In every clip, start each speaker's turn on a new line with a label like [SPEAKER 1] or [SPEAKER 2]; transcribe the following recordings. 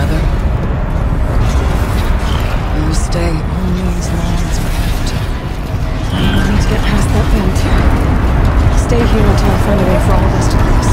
[SPEAKER 1] another. We'll stay only as long as we have to.
[SPEAKER 2] We need to get past that vent. Stay here until I find a way for all of us to cross.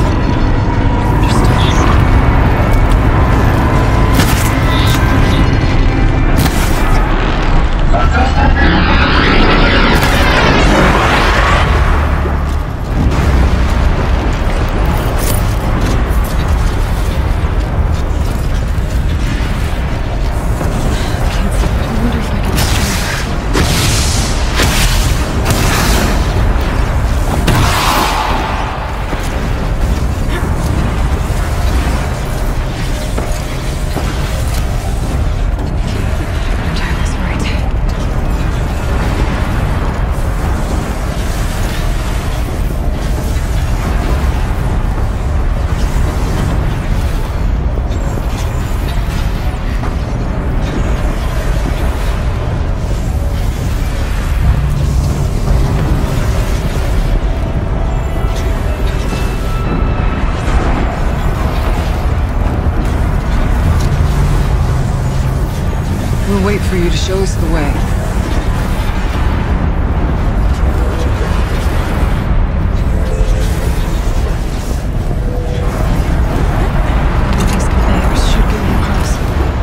[SPEAKER 1] We'll wait for you to show us the way.
[SPEAKER 2] These conveyors should get me across.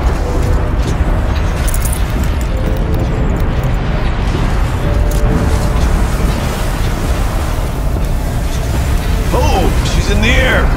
[SPEAKER 3] Oh, she's in the air!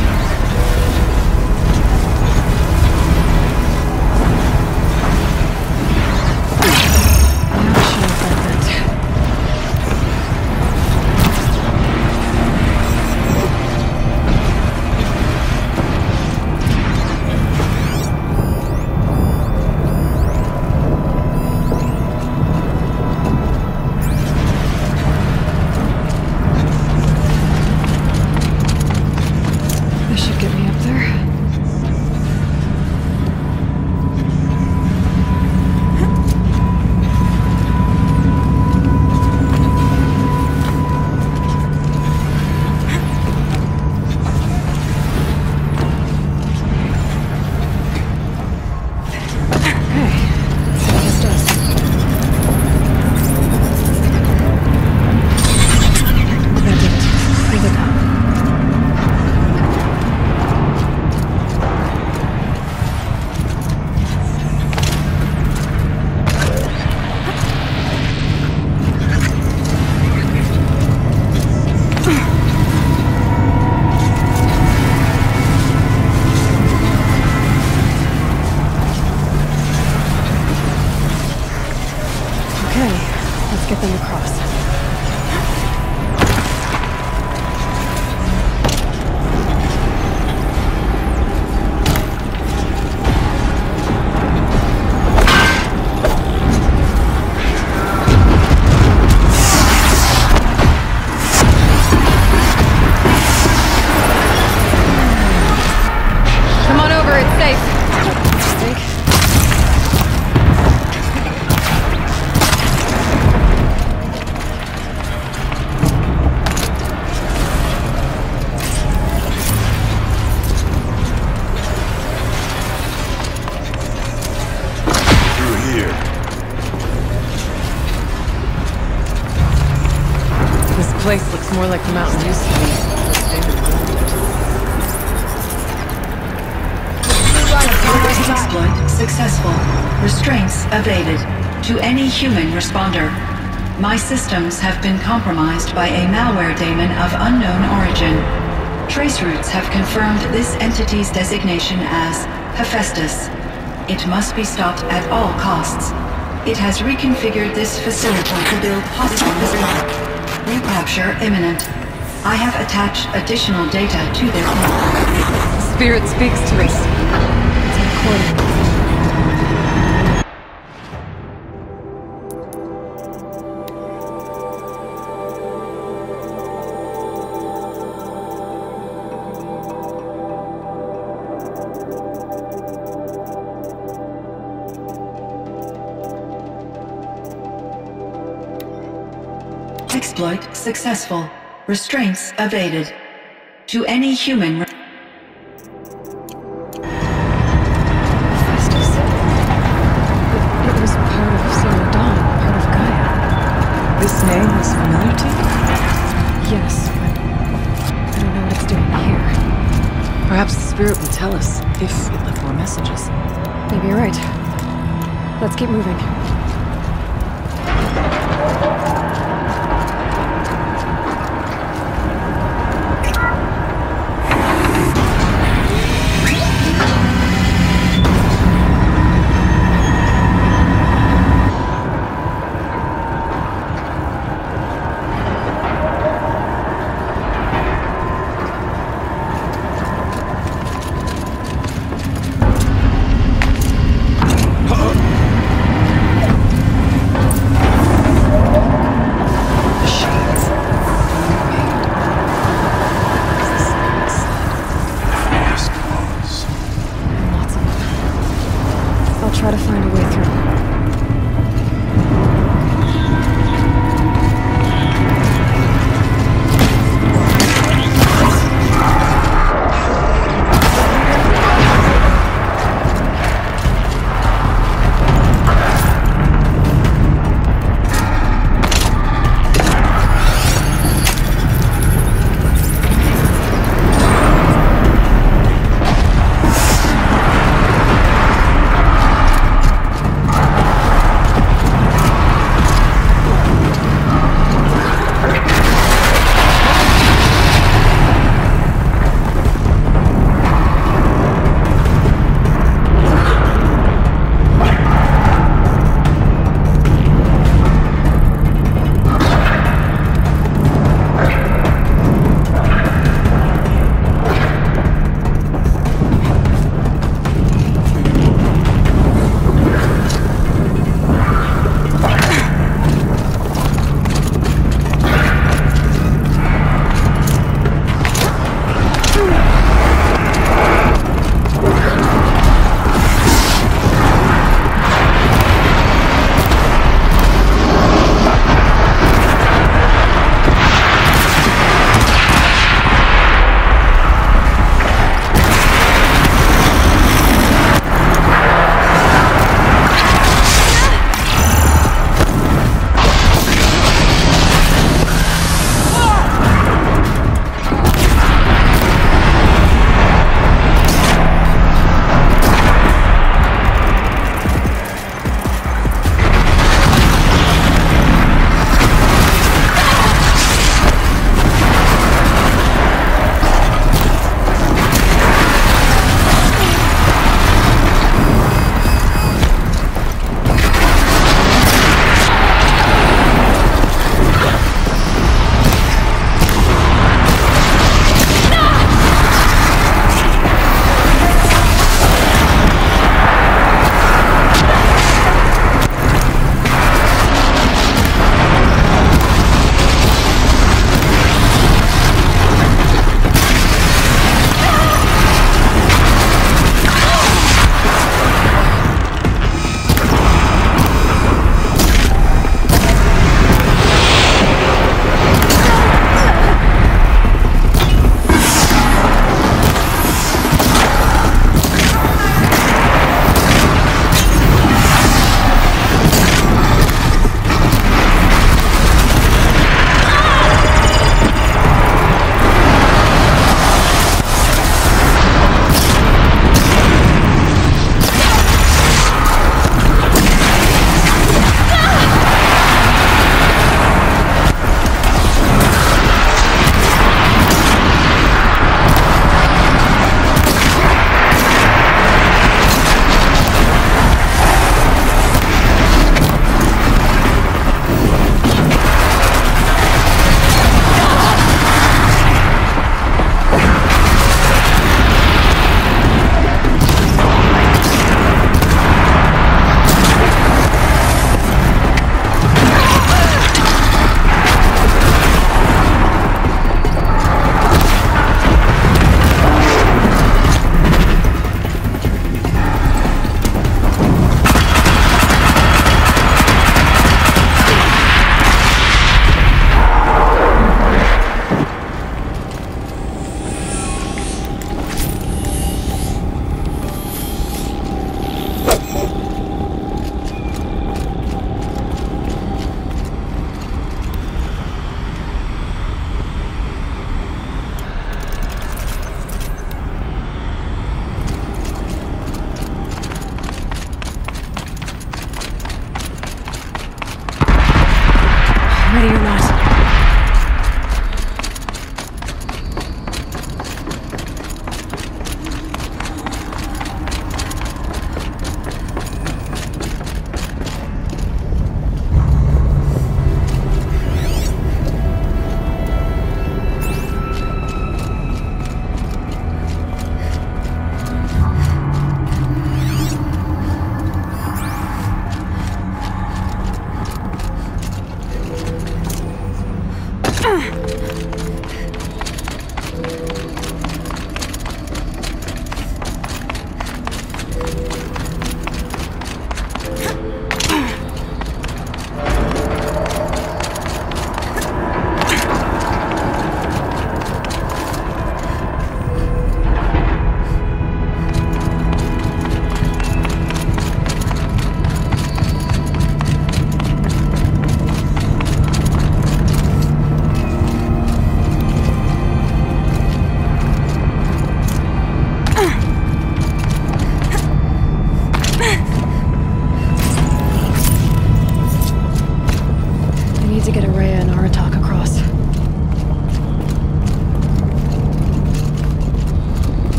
[SPEAKER 2] Get them across.
[SPEAKER 4] Come on over, it's safe.
[SPEAKER 2] I think.
[SPEAKER 1] This place looks more like the mountain used to be.
[SPEAKER 5] Exploit successful. Restraints evaded. To any human responder. My systems have been compromised by a malware daemon of unknown origin. Traceroutes have confirmed this entity's designation as Hephaestus. It must be stopped at all costs. It has reconfigured this facility to build hospitals. Recapture imminent. I have attached additional data to their call.
[SPEAKER 1] Spirit speaks to us.
[SPEAKER 2] It's a recording.
[SPEAKER 5] Exploit successful. Restraints evaded. To any human...
[SPEAKER 1] Perhaps the spirit will tell us if it left more messages.
[SPEAKER 2] Maybe you're right. Let's keep moving. Try to find a way through.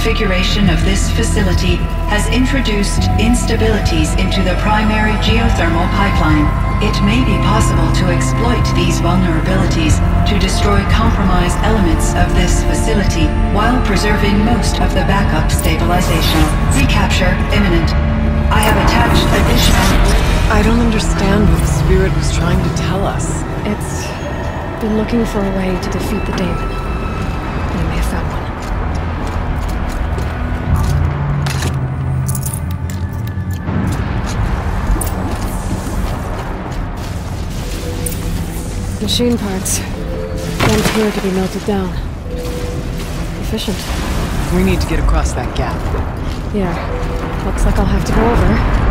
[SPEAKER 5] configuration of this facility has introduced instabilities into the primary geothermal pipeline. It may be possible to exploit these vulnerabilities to destroy compromised elements of this facility while preserving most of the backup stabilization. Recapture imminent. I have attached additional...
[SPEAKER 1] I don't understand what the spirit was trying to tell us.
[SPEAKER 2] It's been looking for a way to defeat the daemon. And it may have found one. Machine parts. Don't appear to be melted down. Efficient.
[SPEAKER 1] We need to get across that gap.
[SPEAKER 2] Yeah. Looks like I'll have to go over.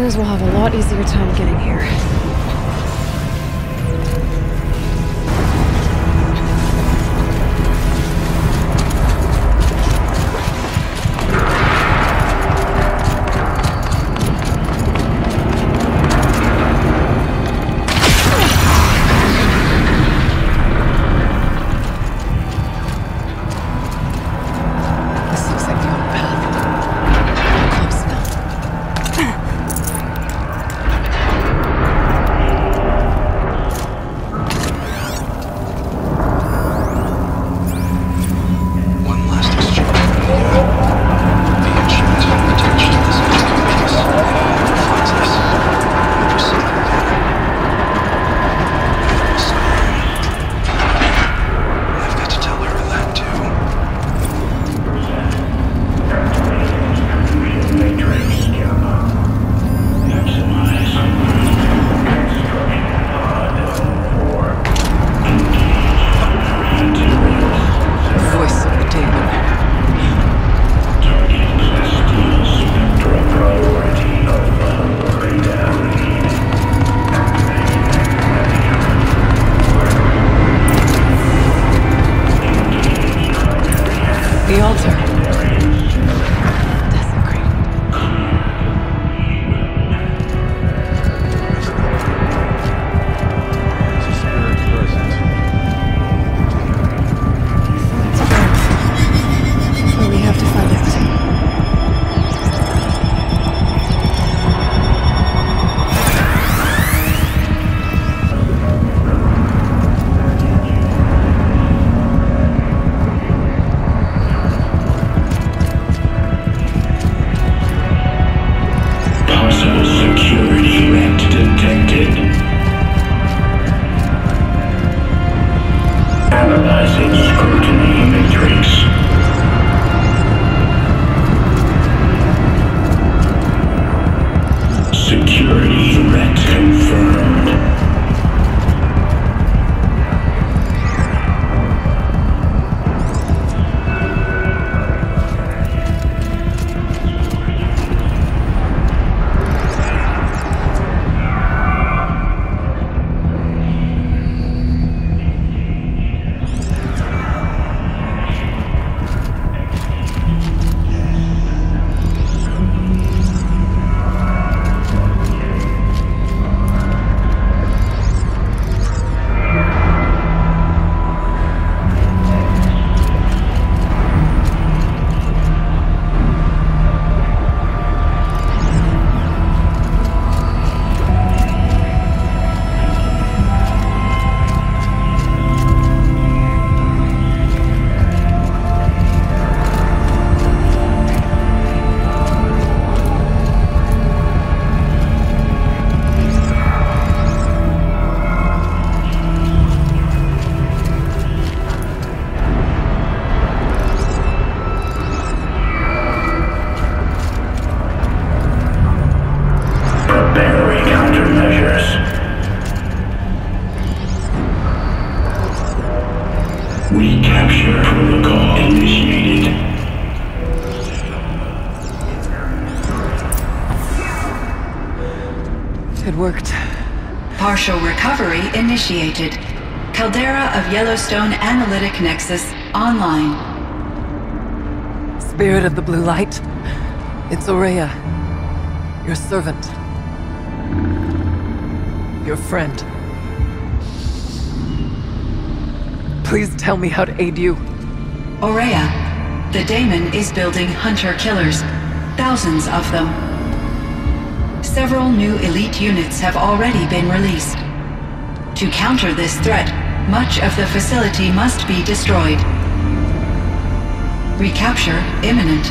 [SPEAKER 2] Prisoners will have a lot easier time getting here.
[SPEAKER 3] Recapture protocol initiated.
[SPEAKER 1] It worked.
[SPEAKER 5] Partial recovery initiated. Caldera of Yellowstone Analytic Nexus online.
[SPEAKER 1] Spirit of the Blue Light. It's Aurea. Your servant. Your friend. Please tell me how to aid you.
[SPEAKER 5] Aurea, the daemon is building hunter-killers. Thousands of them. Several new elite units have already been released. To counter this threat, much of the facility must be destroyed. Recapture imminent.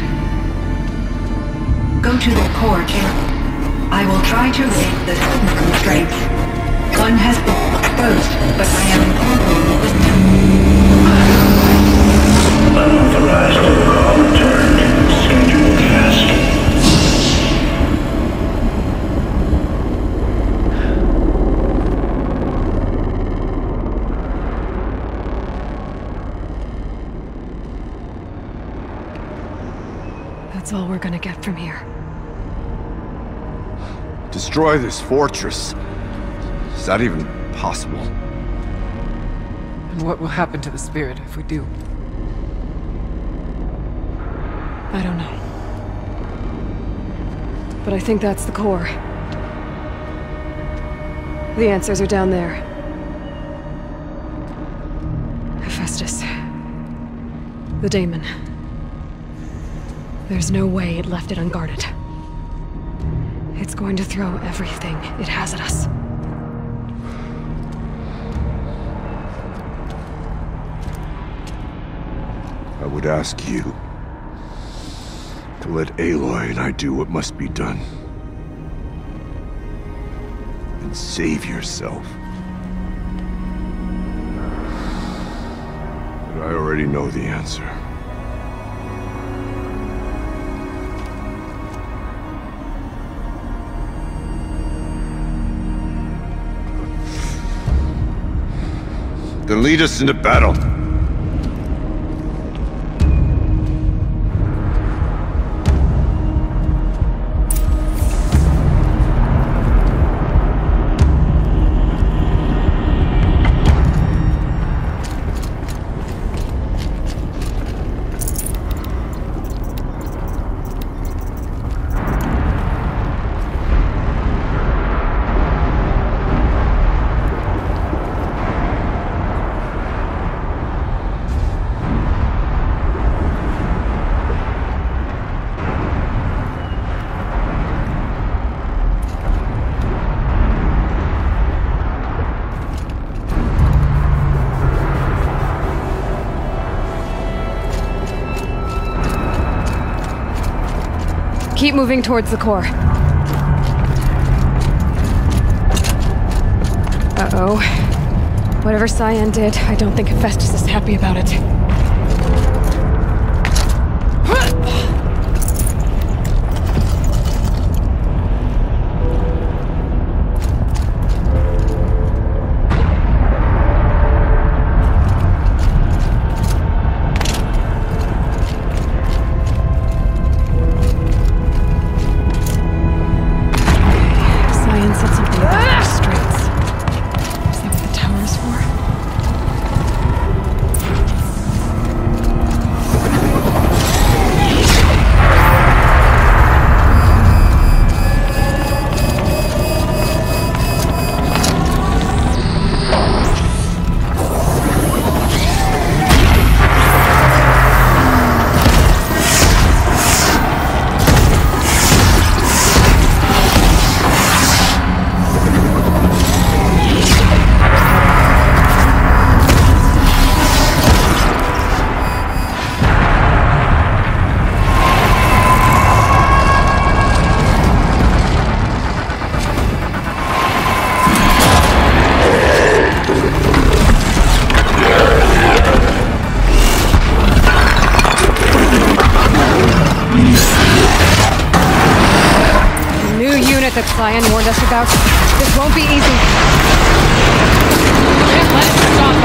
[SPEAKER 5] Go to the core chamber. I will try to raise the constraints. One has been exposed, but I am incorporating this.
[SPEAKER 3] Unauthorized overall returned. Scheduled task.
[SPEAKER 2] That's all we're gonna get from here.
[SPEAKER 4] Destroy this fortress. Is that even possible?
[SPEAKER 1] And what will happen to the spirit if we do?
[SPEAKER 2] I don't know. But I think that's the core. The answers are down there. Hephaestus. The daemon. There's no way it left it unguarded. It's going to throw everything it has at us.
[SPEAKER 4] I would ask you to let Aloy and I do what must be done. And save yourself. But I already know the answer. Then lead us into battle.
[SPEAKER 2] Keep moving towards the core. Uh-oh. Whatever Cyan did, I don't think Hephaestus is happy about it. That Cyan warned us about. This won't be easy. Can't let it stop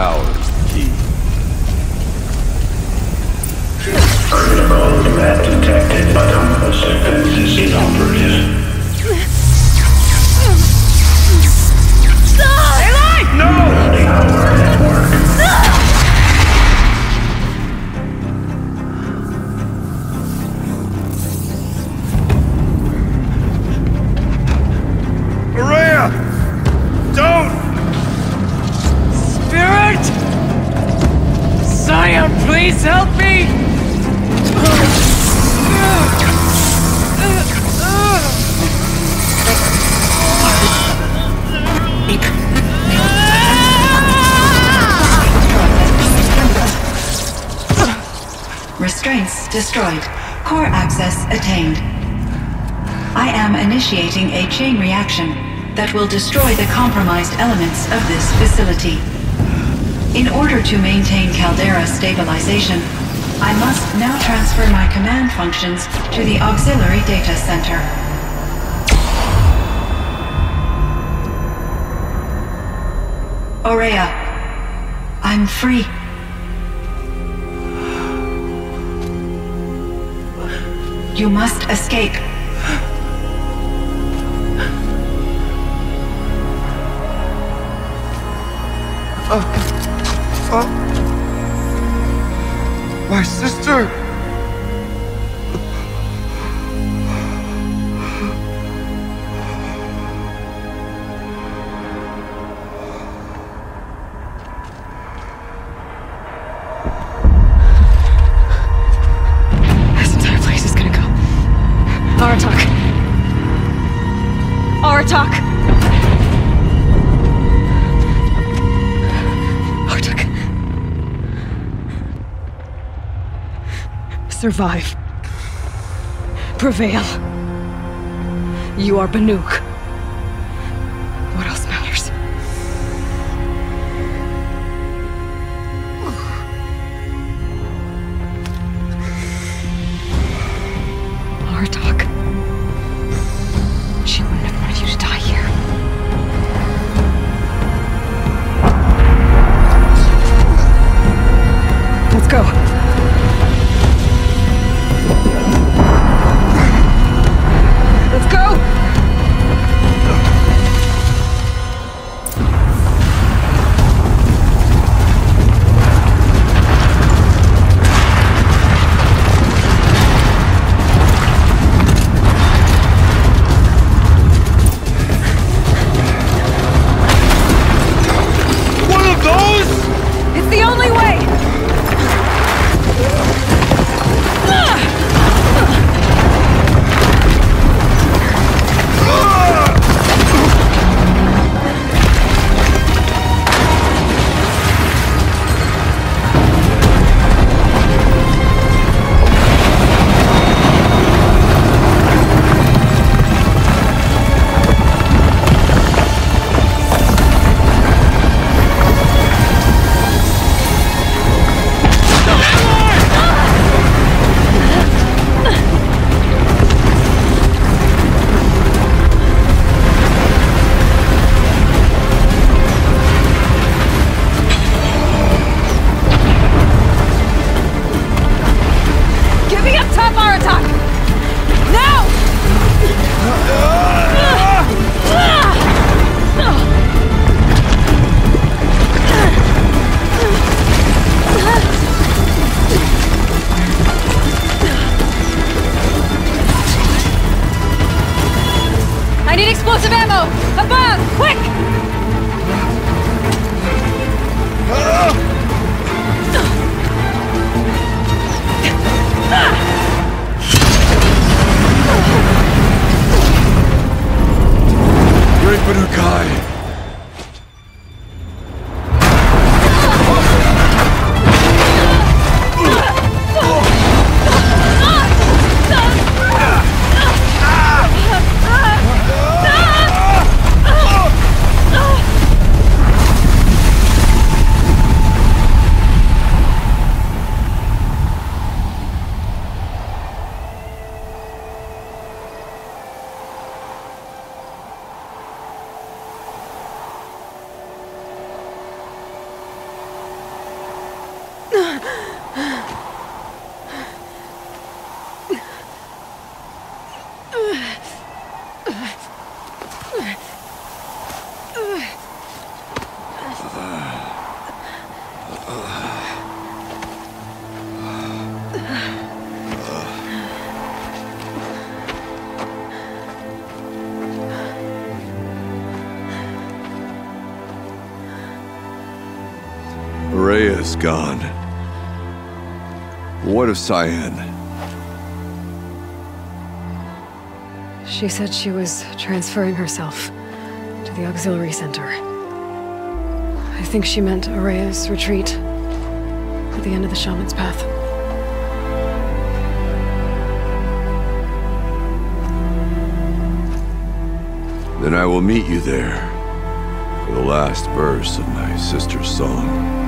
[SPEAKER 4] power is the key.
[SPEAKER 3] Critical threat detected, autonomous defenses inoperative.
[SPEAKER 1] Aloy!
[SPEAKER 3] No! Grounding our network.
[SPEAKER 4] Maria! Don't!
[SPEAKER 1] Spirit! Scion, please help me!
[SPEAKER 5] Restraints destroyed. Core access attained. I am initiating a chain reaction that will destroy the compromised elements of this facility. In order to maintain Caldera stabilization, I must now transfer my command functions to the auxiliary data center. Aurea, I'm free. You must escape.
[SPEAKER 4] My sister!
[SPEAKER 2] This entire place is gonna go. Aratak! Aratak! Aratak. Survive. Prevail. You are Banuk. What else matters? Aratak. She wouldn't have wanted you to die here. Let's go. Let's go!
[SPEAKER 4] One of those?
[SPEAKER 2] It's the only way! Get me up top, Aratak! Now! I need explosive ammo! Above! Quick!
[SPEAKER 4] Great Banukai! Rhea's gone. What of Cyan?
[SPEAKER 2] She said she was transferring herself to the auxiliary center. I think she meant Araya's retreat at the end of the Shaman's Path.
[SPEAKER 4] Then I will meet you there for the last verse of my sister's song.